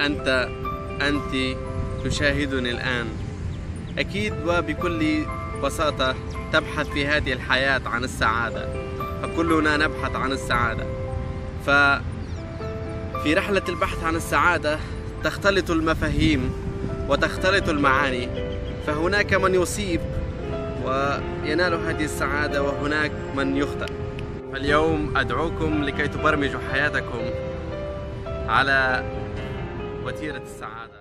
أنت تشاهدني الآن، أكيد وبكل بساطة تبحث في هذه الحياة عن السعادة، فكلنا نبحث عن السعادة. ففي رحلة البحث عن السعادة تختلط المفاهيم وتختلط المعاني، فهناك من يصيب وينال هذه السعادة وهناك من يخطئ. فاليوم أدعوكم لكي تبرمجوا حياتكم على وتيرة السعادة.